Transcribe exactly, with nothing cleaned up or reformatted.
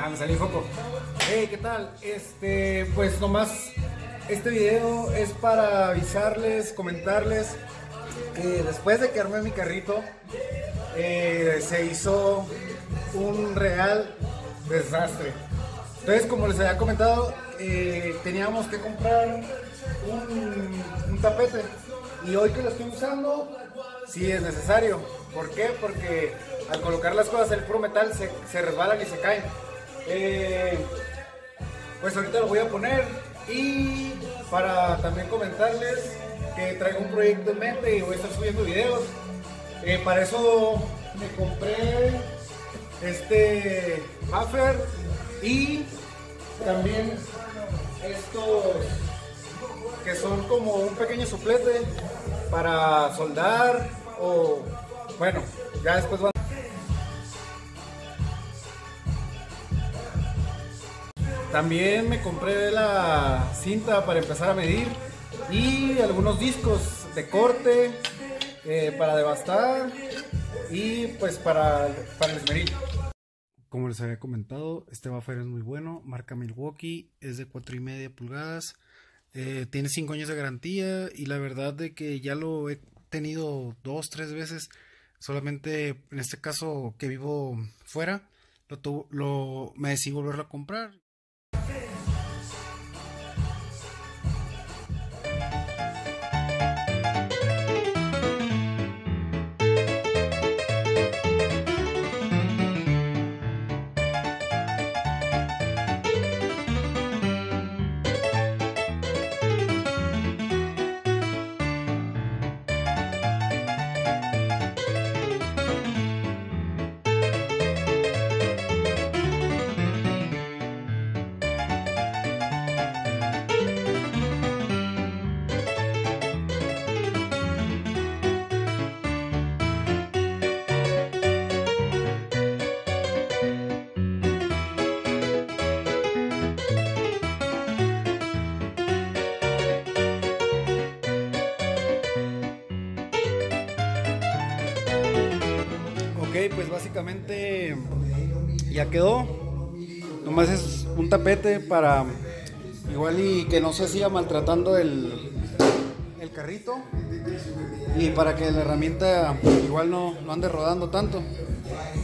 Ah, me salió foco. Hey, ¿qué tal? Este, pues nomás, este video es para avisarles, comentarles que después de que armé mi carrito, eh, se hizo un real desastre. Entonces, como les había comentado, eh, teníamos que comprar un, un tapete. Y hoy que lo estoy usando, sí es necesario. ¿Por qué? Porque al colocar las cosas en el puro metal se, se resbalan y se caen. Eh, pues ahorita lo voy a poner. Y para también comentarles que traigo un proyecto en mente y voy a estar subiendo videos. Eh, para eso me compré este buffer y también estos que son como un pequeño soplete para soldar o bueno, ya después van. También me compré la cinta para empezar a medir y algunos discos de corte eh, para devastar y pues para, para el esmeril. Como les había comentado, este buffer es muy bueno, marca Milwaukee, es de cuatro y media pulgadas, eh, tiene cinco años de garantía y la verdad de que ya lo he tenido dos, tres veces, solamente en este caso que vivo fuera, lo, tu, lo me decidí volverlo a comprar. Ok, pues básicamente ya quedó. Nomás es un tapete para igual y que no se siga maltratando el, el carrito y para que la herramienta igual no, no ande rodando tanto.